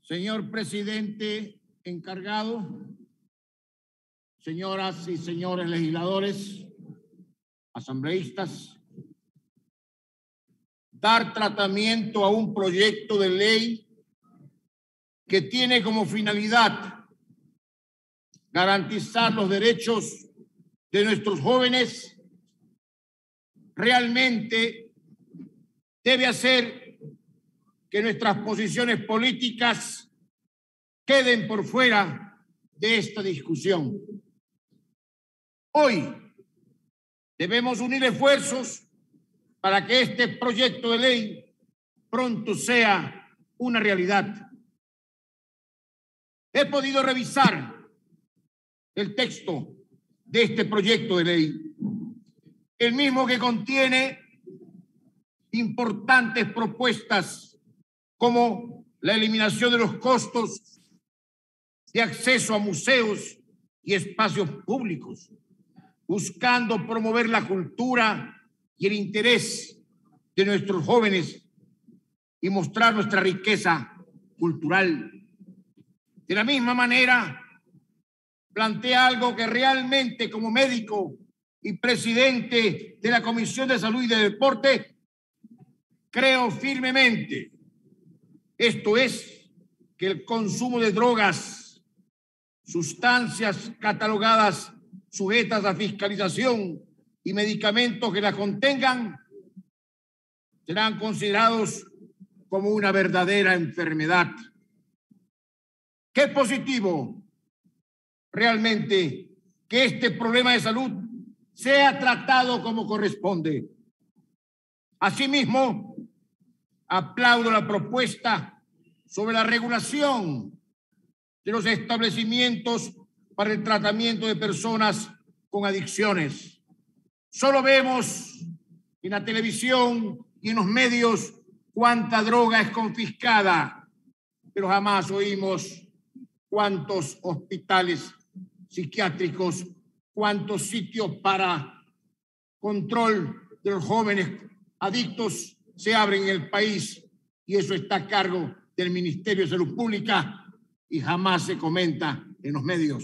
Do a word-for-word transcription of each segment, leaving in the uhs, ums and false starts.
Señor presidente encargado, señoras y señores legisladores, asambleístas, dar tratamiento a un proyecto de ley que tiene como finalidad garantizar los derechos de nuestros jóvenes, realmente debe hacer que nuestras posiciones políticas queden por fuera de esta discusión. Hoy debemos unir esfuerzos para que este proyecto de ley pronto sea una realidad. He podido revisar el texto de este proyecto de ley, el mismo que contiene importantes propuestas como la eliminación de los costos de acceso a museos y espacios públicos, buscando promover la cultura y el interés de nuestros jóvenes y mostrar nuestra riqueza cultural. De la misma manera, plantea algo que realmente, como médico y presidente de la Comisión de Salud y de Deporte, creo firmemente. Esto es que el consumo de drogas, sustancias catalogadas sujetas a fiscalización y medicamentos que las contengan serán considerados como una verdadera enfermedad. Qué positivo realmente que este problema de salud sea tratado como corresponde. Asimismo, aplaudo la propuesta sobre la regulación de los establecimientos para el tratamiento de personas con adicciones. Solo vemos en la televisión y en los medios cuánta droga es confiscada, pero jamás oímos cuántos hospitales psiquiátricos, cuántos sitios para control de los jóvenes adictos se abren en el país, y eso está a cargo del Ministerio de Salud Pública y jamás se comenta en los medios.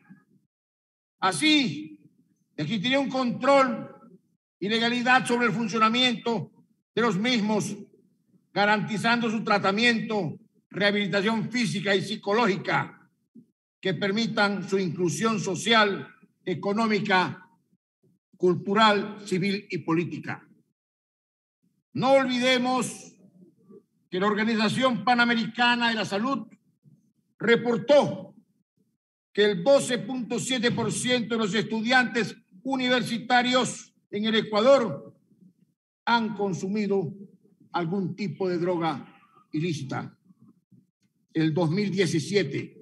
Así, existiría un control y legalidad sobre el funcionamiento de los mismos, garantizando su tratamiento, rehabilitación física y psicológica que permitan su inclusión social, económica, cultural, civil y política. No olvidemos que la Organización Panamericana de la Salud reportó que el doce punto siete por ciento de los estudiantes universitarios en el Ecuador han consumido algún tipo de droga ilícita. El dos mil diecisiete,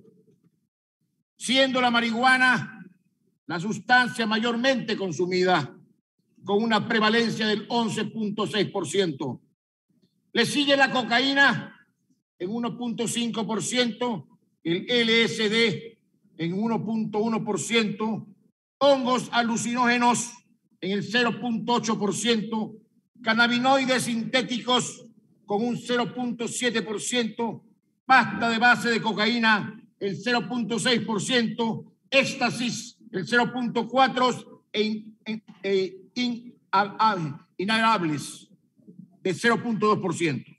siendo la marihuana la sustancia mayormente consumida, con una prevalencia del once punto seis por ciento. Le sigue la cocaína en uno punto cinco por ciento, el L S D en uno punto uno por ciento, hongos alucinógenos en el cero punto ocho por ciento, cannabinoides sintéticos con un cero punto siete por ciento, pasta de base de cocaína el cero punto seis por ciento, éxtasis el cero punto cuatro por ciento e, e, e in, a, a, inhalables de cero punto dos por ciento.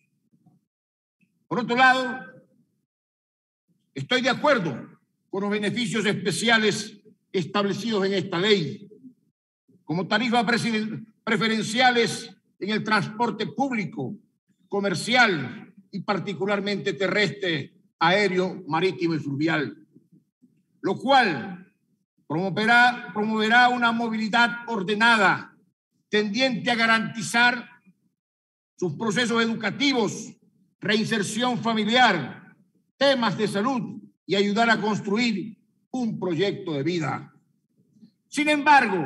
Por otro lado, estoy de acuerdo con los beneficios especiales establecidos en esta ley, como tarifas preferenciales en el transporte público, comercial y particularmente terrestre, aéreo, marítimo y fluvial, lo cual promoverá, promoverá una movilidad ordenada, tendiente a garantizar sus procesos educativos, reinserción familiar, temas de salud y ayudar a construir un proyecto de vida. Sin embargo,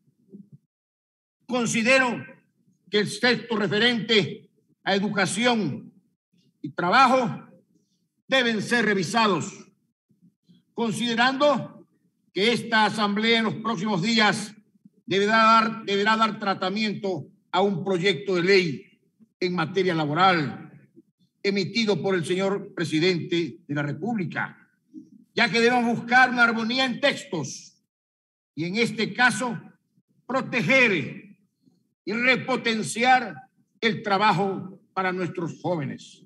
considero que el texto referente a educación y trabajo deben ser revisados, considerando que esta asamblea en los próximos días deberá dar, deberá dar tratamiento a un proyecto de ley en materia laboral, emitido por el señor presidente de la República, ya que debemos buscar una armonía en textos y en este caso proteger y repotenciar el trabajo para nuestros jóvenes.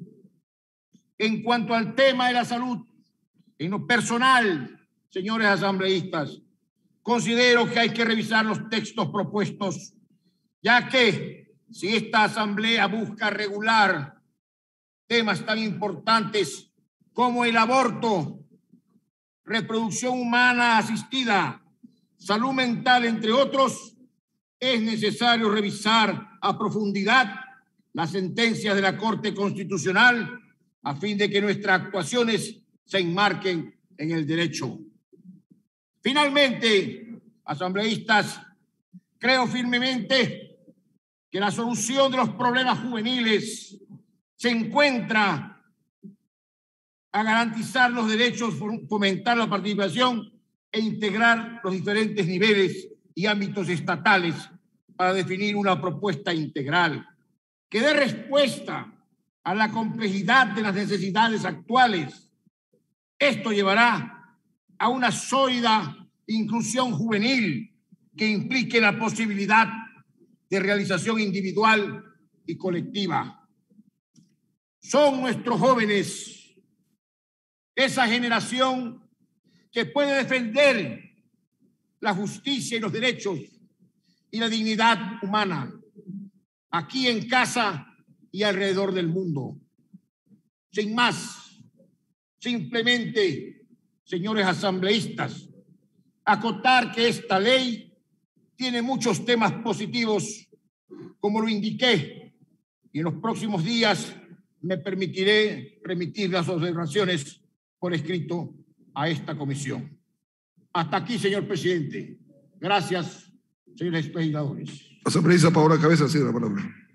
En cuanto al tema de la salud, en lo personal, señores asambleístas, considero que hay que revisar los textos propuestos, ya que si esta asamblea busca regular temas tan importantes como el aborto, reproducción humana asistida, salud mental, entre otros, es necesario revisar a profundidad las sentencias de la Corte Constitucional a fin de que nuestras actuaciones se enmarquen en el derecho. Finalmente, asambleístas, creo firmemente que la solución de los problemas juveniles se encuentra a garantizar los derechos, fomentar la participación e integrar los diferentes niveles y ámbitos estatales para definir una propuesta integral que dé respuesta a la complejidad de las necesidades actuales. Esto llevará a una sólida inclusión juvenil que implique la posibilidad de realización individual y colectiva. Son nuestros jóvenes esa generación que puede defender la justicia y los derechos y la dignidad humana aquí en casa y alrededor del mundo. Sin más, simplemente, señores asambleístas, acotar que esta ley tiene muchos temas positivos, como lo indiqué, y en los próximos días me permitiré remitir las observaciones por escrito a esta comisión. Hasta aquí, señor presidente. Gracias, señores legisladores. Asambleísta Paola Cabezas, sí, la palabra.